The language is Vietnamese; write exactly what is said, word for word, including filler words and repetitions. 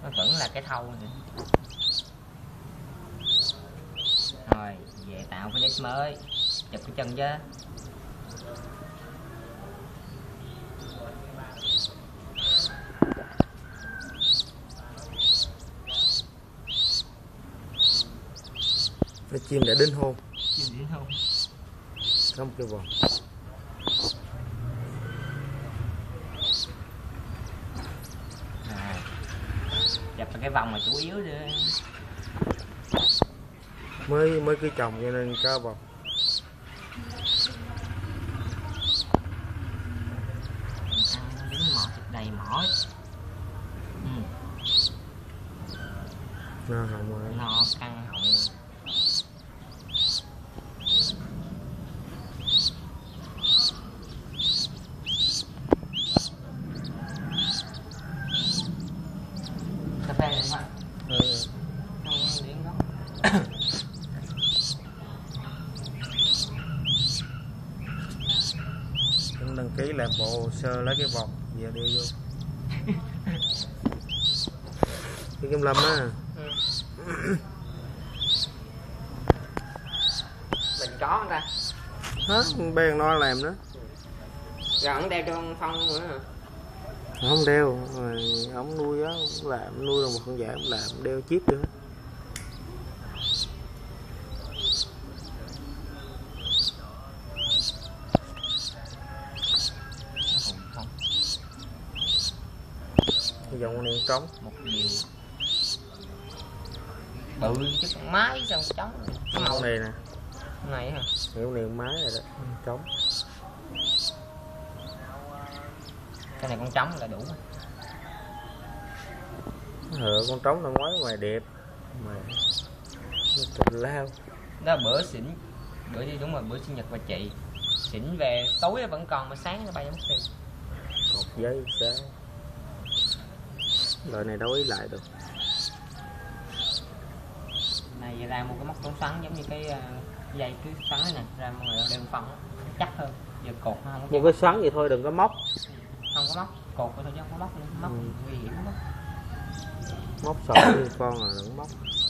nó vẫn là cái thau nữa. Rồi về tạo finish mới, chụp cái chân chứ. Phải chim để đính hôn. Chim đính hôn. Không kêu bò. À, chụp cái vòng mà chủ yếu đi. Mới mới cưới chồng cho nên có bò. Ăn mỏ thịt đầy mỏ. Ừ. No hồng rồi. No căng họng. Cà phê này hả? Ừ. Không điện đó. Cũng đăng ký làm bộ hồ sơ lấy cái vòng về đưa vô. Cái Kim Lâm á. Ừ. Mình có không ta? Hết bên nó làm đó. Rồi ổng đeo cho con Phong nữa hả? Không đeo, ổng nuôi á, làm nuôi là một con giả, làm đeo chip nữa. Cái dòng con này trống Một điều bự chứ con máy sao trống cái màu con này nè, con này hả? cái con này con máy rồi đó, trống. Cái này con trống là đủ. Ừ, con trống năm ngoái ngoài đẹp mà tụi lao. Đó bữa xỉn, bữa đi đúng rồi, bữa sinh nhật bà chị xỉn về tối vẫn còn mà sáng nó bay mất tiêu. Cột giấy sao loại này đâu ý lại được. Này giờ ra mua cái móc chống xoắn giống như cái uh, dây cứ xoắn này nè, ra mọi người đeo phân chắc hơn. Giờ cột nó không có Một cái xoắn vậy thôi, đừng có móc. Không có móc, cột thôi chứ không có móc nữa. Móc ừ. nguy hiểm lắm. Móc sọ như con là đừng móc.